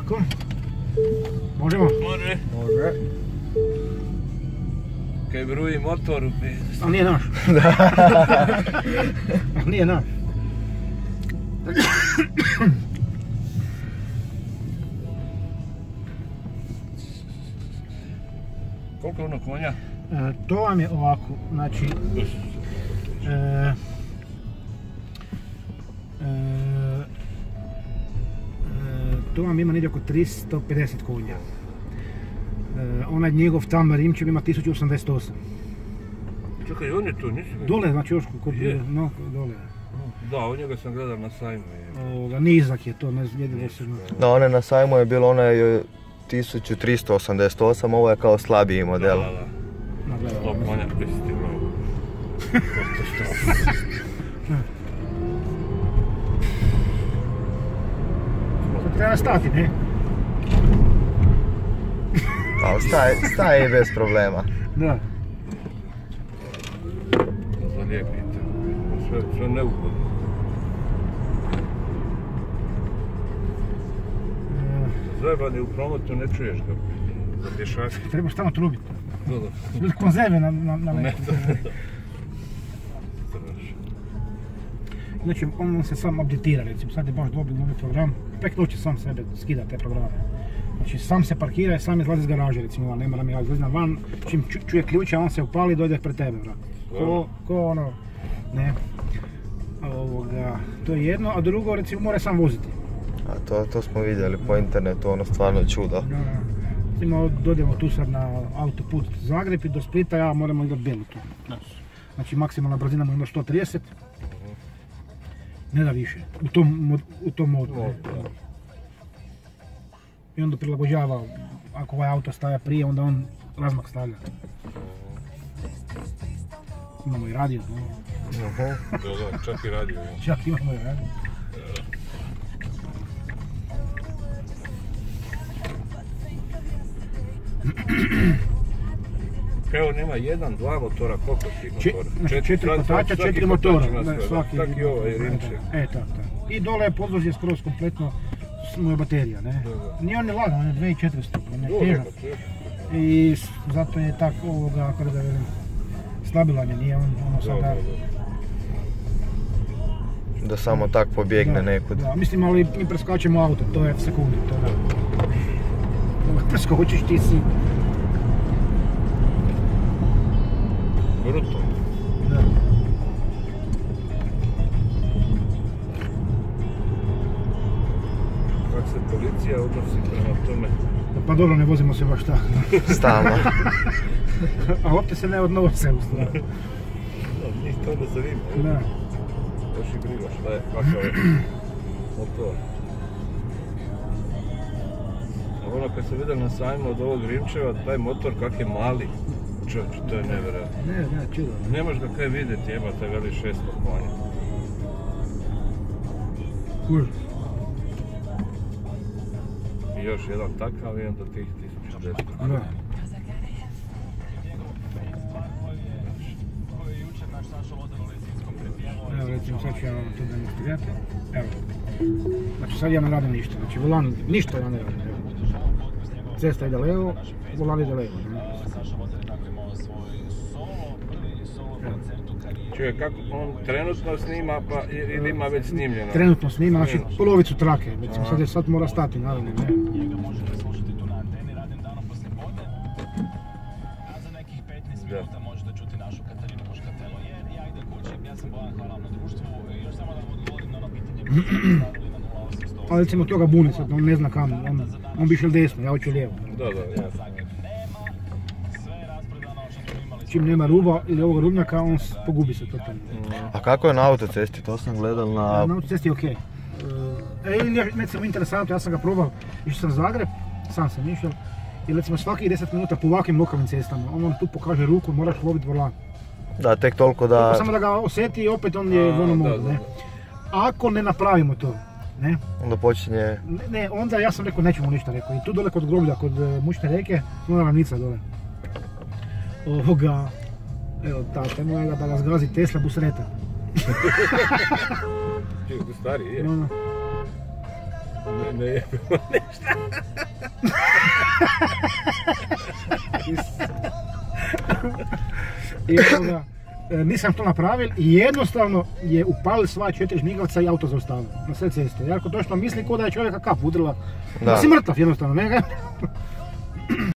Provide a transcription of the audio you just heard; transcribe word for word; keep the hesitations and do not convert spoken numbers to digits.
Tako. Možemo? Može. Može. Kaj bruji motor. Ali nije naš. Ali nije naš. Koliko je ono konja? E, to vam je ovako, znači... E, e, e, to vam ima negdje oko tristo pedeset konja. E, onaj njegov tamo Rimčev ima tisuću osamdeset osam. Čekaj, on je tu, nisi mi? Dole, znači još kod... No, dole. Da, od njega sam gledao na sajmu. Ovoga, nizak je to, ne jedino se... Da, one na sajmu je bilo onaj tisuću tristo osamdeset osam, ovo je kao slabiji model. Da, da, da. sto konja prisjeti bravo. To treba stati, ne? Ali staje, staje i bez problema. Da. Zalijepite. Sve, sve neugodno. Zajebani u prometu ne čuješ ga. Za pješake. Trebaš tamo trubiti. Da, da. Ili konzerve na, na, na Ne, letu. da, da. Znači, on se sam updatira, recimo, sad je baš dobio novi program, prek noći sam sebe skida te programe. Znači, sam se parkira i sam izlazi iz garaže, recimo, ne moram ja izlaziti van, čim ču, čuje ključa, on se upali i dojde pred tebe, bro. Ko, ko ono, ne. Ovoga, to je jedno, a drugo, recimo, mora sam voziti. A to, to smo vidjeli po internetu, ono stvarno čudo. Da, recimo, dođemo tu sad na autoput Zagreb i do Splita, ja moramo igrati belu tu. Znači, maksimalna brzina mu ima sto trideset. Ne da više, u tom, u tom modu. No, i onda prilagođava, ako ovaj auto stavlja prije, onda on razmak stavlja. Imamo i radio. No. Uh-huh. Da, da, čak i radio. Ja. Čak imamo i radio. Evo nema jedan, dva motora, koliko ti motora? Znači četiri kotača, četiri motora. Svaki, svaki ovaj Rimčev. E, tako, tako. I dole je podvožje skroz kompletno moja baterija, ne? Da, da. Nije on ne lagan, on je dvije tisuće četiristo, on je težak. I zato je tako ovoga, kako da velim, stabilan je, nije on ono sada... Da samo tak pobjegne da, nekud. Da, mislim, ali mi preskačemo auto, to je sekundi, to da. Preskočiš ti si... Bruto. Da. Kako se policija odnosi prema tome? Pa dobro, ne vozimo se baš tako. Stalno. A opće se ne odnose u stvari. Da, njih to ne zanima. Da. Baš i briga šta je, kakav je motor. A ono kad se vidio na sajmu od ovog Rimčeva, taj motor kak je mali. Čovječe, to je nevjerojatno. Ne, ne, čudo. Nemaš ga kaj vidjeti, jebate, veli šesto konja. Kuž. I još jedan takav i onda tih tisuću deset. Da. Evo, recimo, sad ću ja to demonstrirati. Evo. Znači, sad ja ne radim ništa. Znači, volan, ništa ja ne radim. Cesta ide levo, volan ide levo. Čuje, kako on trenutno snima pa ili ima već snimljeno? Trenutno snima, znači polovicu trake, recimo sad je sad mora stati, naravno, ne. Da. Ali recimo toga buni sad, on ne zna kam, on, on bi išel desno, ja hoću lijevo. Da, da, jasno. Čim nema ruba ili ovog rubnjaka, on pogubi se totalno. A kako je na autocesti? To sam gledal na... Na autocesti je okej. E, ili recimo interesantno, ja sam ga probao, išao sam Zagreb, sam sam išao, i recimo svakih deset minuta po ovakvim lokalnim cestama, on vam tu pokaže ruku, moraš loviti volan. Da, tek toliko da... Samo da ga osjeti i opet on je u onom modu, ne. Ako ne napravimo to, ne? Onda počinje... Ne, ne, onda ja sam rekao nećemo ništa, rekao, i tu dole kod groblja, kod Mučne reke, ona ravnica dole. Ovoga, evo tate mojega da ga zgazi Tesla busreta. Stari je. No, no. Ne, ne jebimo ništa. I onda, nisam to napravil i jednostavno je upalil sva četiri žmigavca i auto zaustavio na sve ceste. Jako točno misli ko da je čovjeka kap udrila. Da si mrtav jednostavno, ne ga.